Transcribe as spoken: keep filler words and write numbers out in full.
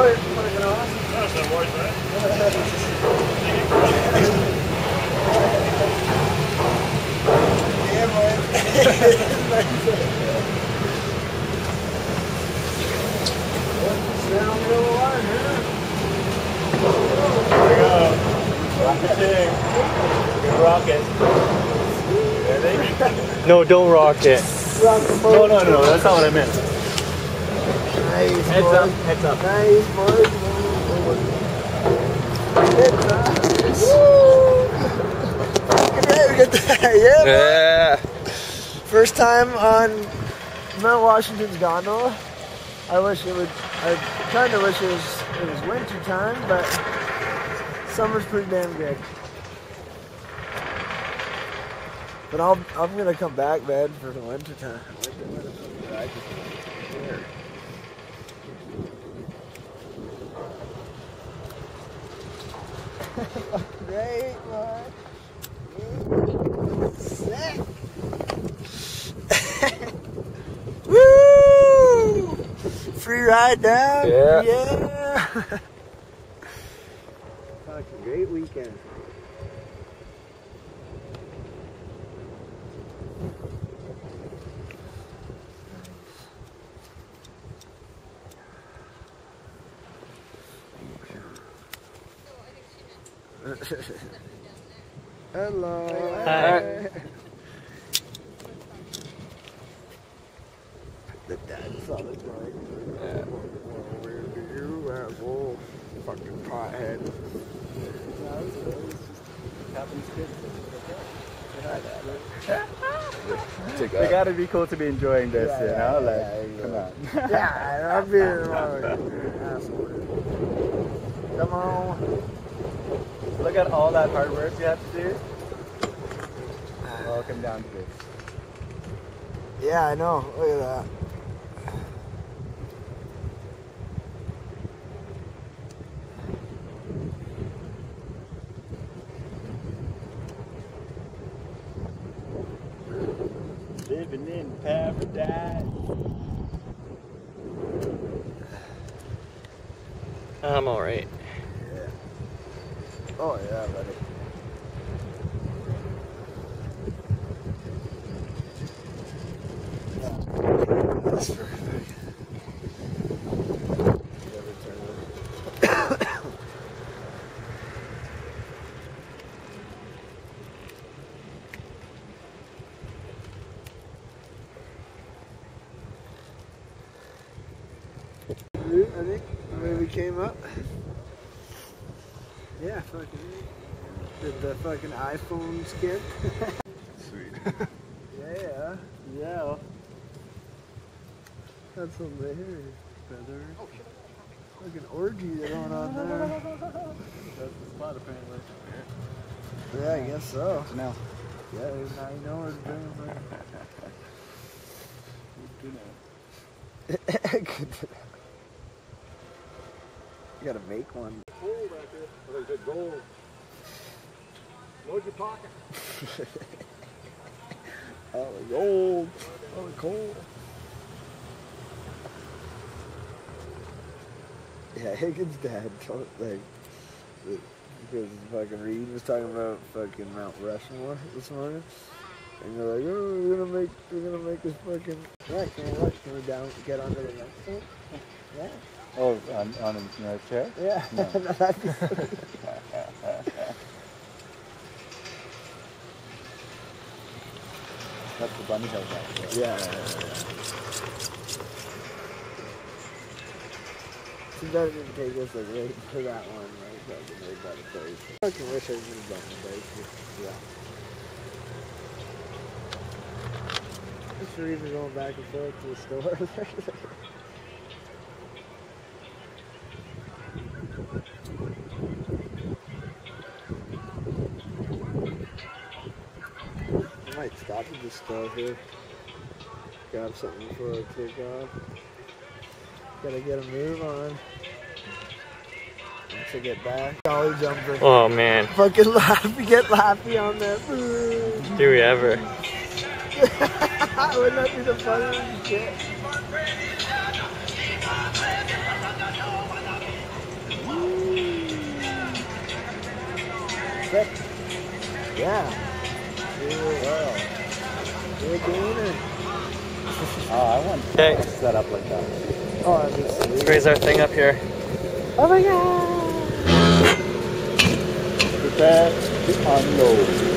boy. Fucking awesome. That's no worries, man. Yeah, boy. Stand on the middle of the line, man. There we go. Rock the thing. Good rocket. Ready? No, don't rock it. Rock the boat. No, no, no, that's not what I meant. Nice, Heads boy. up, heads up. Nice, boy. Heads up. Woo! Okay, we got that. Yeah, Yeah. first time on Mount Washington's gondola. I wish it would. I kind of wish it was it was winter time, but summer's pretty damn good. But I'll I'm gonna come back, man, for the winter time. Great, man. Sick. Woo! Free ride down. Yeah. Yeah. Fucking great weekend. Hello. Hi. The dad saw the joint. Yeah. Where do you asshole? Fucking pothead. They gotta be cool to be enjoying this, Yeah, you yeah, know? Like, yeah, come on. Yeah, I'm being wrong. Asshole. Come on. Look at all that hard work you have to do. Welcome down to this. Yeah, I know. Look at that. Living in paradise. I'm alright. Yeah. Oh yeah, buddy. Yeah. That's perfect. I think where we came up. Yeah, fucking. Did the fucking iPhone skip? Sweet. Yeah. Yeah. That's some there, brother. Fucking orgy going on there. That's the spot apparently. Yeah, I guess so. So now. Yeah, now you know what's doing there. Good to know. You gotta make one. Gold out there. What is it? Gold. Load your pocket. Oh, the gold. Oh, the coal. Yeah, Higgins' dad told like because fucking Reed was talking about fucking Mount Rushmore this morning, and they're like, "Oh, we're gonna make, we're gonna make this fucking right. Can we, what, can we down get onto the next one? Yeah, Oh, on, on a chair? yeah. No. That'd be funny. That's the bunny hill back. Yeah. yeah, yeah. Too bad it didn't take us like right to that one, like fucking right by the place. I fucking wish I would have done the bike. Yeah. Just for even going back and forth to the store. I might stop at the store here. Grab something before I take off. Gotta get a move on. Once I get back. Dolly jumper. Oh man. Fucking laughy, get laughy on that. Do we ever? Wouldn't that be the funniest shit? sick? Yeah. Doing well. You're doing it. Oh, I want Okay. to set up like that. Oh, I just Let's raise our thing up here. Oh my god! Prepare to unload.